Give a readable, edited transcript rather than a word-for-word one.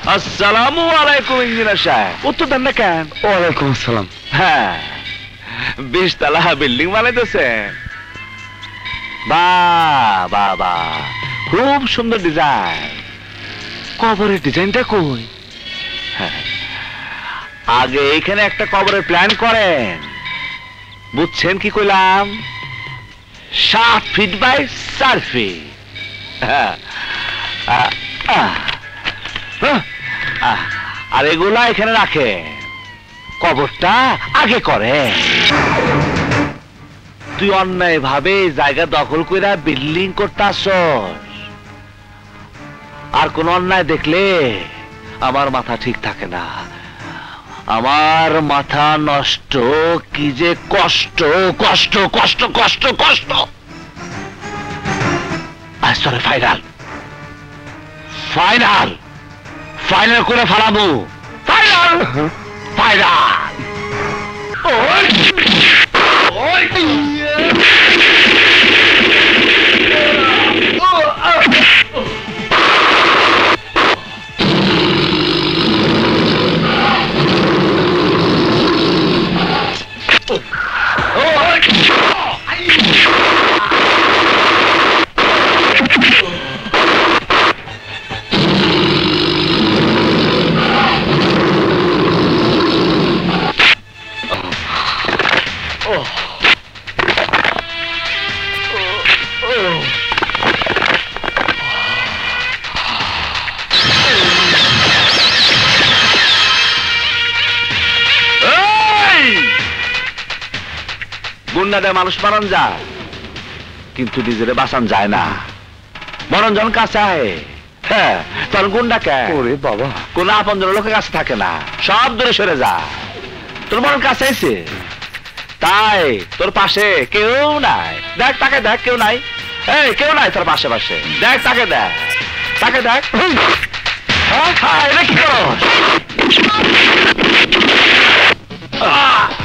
আসসালামু আলাইকুম ইঞ্জিনিয়ার সাহেব। উত্তর দেন না কেন? ওয়ালাইকুম আসসালাম। হ্যাঁ, 20 তলা বিল্ডিং বানাইতেছেন? বাহ বাহ বাহ, খুব সুন্দর ডিজাইন। কবরের ডিজাইনটা কই? হ্যাঁ, আগে এখানে একটা কবরের প্ল্যান করেন। বুঝছেন কি কইলাম? 7 ফিট বাই 4 ফিট। আর এগুলা এখানে রাখে, কবরটা আগে করে। তুই অন্যায় ভাবে জায়গা দখল কইরা বিল্ডিং করতে আসছস, আর কোন অন্যায় দেখলে আমার মাথা ঠিক থাকে না। আমার মাথা নষ্ট, কি যে কষ্ট কষ্ট কষ্ট কষ্ট কষ্ট। আসলে ফাইনাল ফাইনাল ফাইনাল করে ফেলাবো। Final final. গুন্ডাদের মানুষ মারণ যায়, কিন্তু নিজেরে বাঁচান যায় না। মরণজন কাছে আয়, হ্যাঁ, তোর গুন্ডা কে? ওরে বাবা, কোন আপনজন লোকের কাছে থাকে না, সব দূরে সরে যায়। তোর মরণ কাছে আইছে, তাই তোর পাশে কেউ নাই। দেখ তাকে, দেখ কেউ নাই। এই কেউ নাই তোর পাশে পাশে, দেখ তাকে, দেখ তাকে, দেখ। হ্যাঁ, এটা কি করো?